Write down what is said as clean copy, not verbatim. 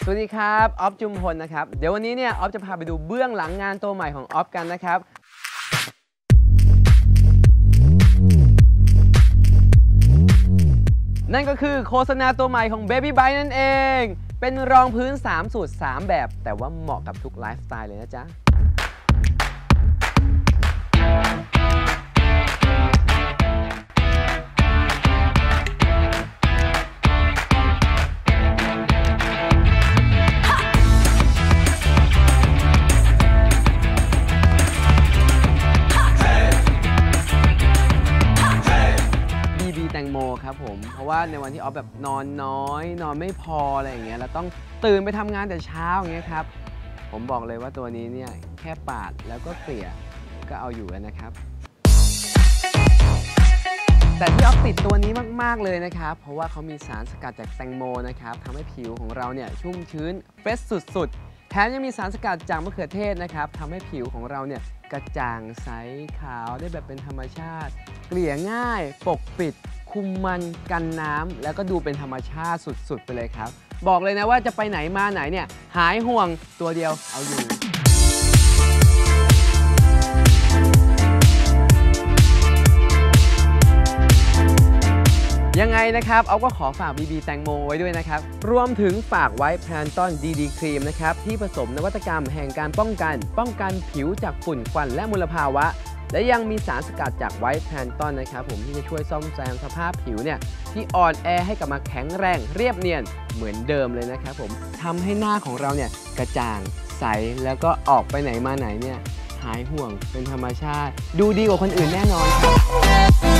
สวัสดีครับออฟจุมพลนะครับเดี๋ยววันนี้เนี่ยออฟจะพาไปดูเบื้องหลังงานตัวใหม่ของออฟกันนะครับนั่นก็คือโฆษณาตัวใหม่ของ Baby Bite นั่นเองเป็นรองพื้น3สูตร3แบบแต่ว่าเหมาะกับทุกไลฟ์สไตล์เลยนะจ๊ะแตงโมครับผมเพราะว่าในวันที่ออฟแบบนอนน้อยนอนไม่พออะไรอย่างเงี้ยแล้วต้องตื่นไปทำงานแต่เช้าอย่างเงี้ยครับผมบอกเลยว่าตัวนี้เนี่ยแค่ปาดแล้วก็เกลี่ยก็เอาอยู่แล้วนะครับแต่ที่ออฟติดตัวนี้มากๆเลยนะครับเพราะว่าเขามีสารสกัดจากแตงโมนะครับทำให้ผิวของเราเนี่ยชุ่มชื้นเฟรชสุดๆแถมยังมีสารสกัดจากมะเขือเทศนะครับทำให้ผิวของเราเนี่ยกระจ่างใสขาวได้แบบเป็นธรรมชาติเกลี่ยง่ายปกปิดคุมมันกันน้ำแล้วก็ดูเป็นธรรมชาติสุดๆไปเลยครับบอกเลยนะว่าจะไปไหนมาไหนเนี่ยหายห่วงตัวเดียวเอาอยู่ยังไงนะครับเอาก็ขอฝาก BB แตงโมไว้ด้วยนะครับรวมถึงฝากไว้แพลนตอนดีครีมนะครับที่ผสมนวัตกรรมแห่งการป้องกันผิวจากฝุ่นควันและมลภาวะและยังมีสารสกัดจากไวท์แพลนตอนนะครับผมที่จะช่วยซ่อมแซมสภาพผิวเนี่ยที่อ่อนแอให้กลับมาแข็งแรงเรียบเนียนเหมือนเดิมเลยนะครับผมทำให้หน้าของเราเนี่ยกระจ่างใสแล้วก็ออกไปไหนมาไหนเนี่ยหายห่วงเป็นธรรมชาติดูดีกว่าคนอื่นแน่นอนครับ